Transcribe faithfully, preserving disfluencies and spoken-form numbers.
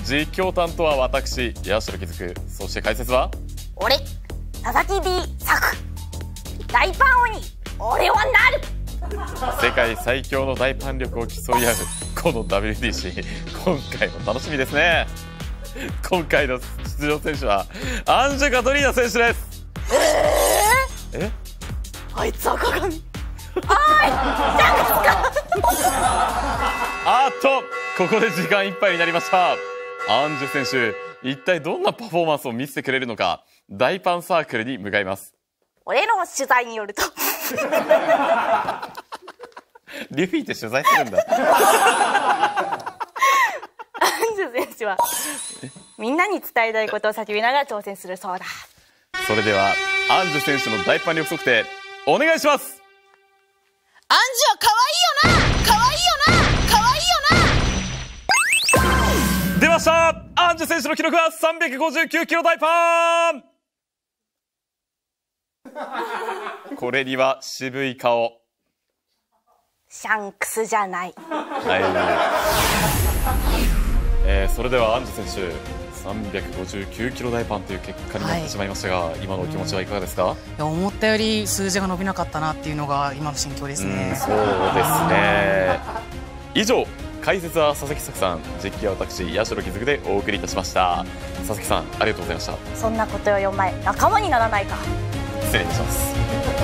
実況担当は私八代気づく、そして解説は俺佐々木 D 作大パン鬼俺はなる。 世界最強の大パン力を競い合うこの ダブリューティーシー、 今回も楽しみですね。今回の出場選手はアンジュ・カトリーナ選手です。えー、えあいつは鏡。おいあっとここで時間いっぱいになりました。アンジュ選手、一体どんなパフォーマンスを見せてくれるのか、大パンサークルに向かいます。俺の取材によるとリュフィって取材するんだ。 アンジュ選手はみんなに伝えたいことを叫びながら挑戦するそうだ。 それではアンジュ選手の大パン力測定お願いします。 アンジュは可愛いよな、可愛いよな、可愛いよな。出ました。アンジュ選手の記録はさんびゃくごじゅうきゅうキロ大パン。これには渋い顔。 シャンクスじゃない。 はい、えー、それではアンジュ選手さんびゃくごじゅうきゅうキロ大パンという結果になってしまいましたが、はい、今のお気持ちはいかがですか？ いや、思ったより数字が伸びなかったなっていうのが今の心境ですね。 そうですね。以上、解説は佐々木作さん、実況は私八代気づくでお送りいたしました。佐々木さん、ありがとうございました。 そんなことよりお前仲間にならないか。 失礼いたします。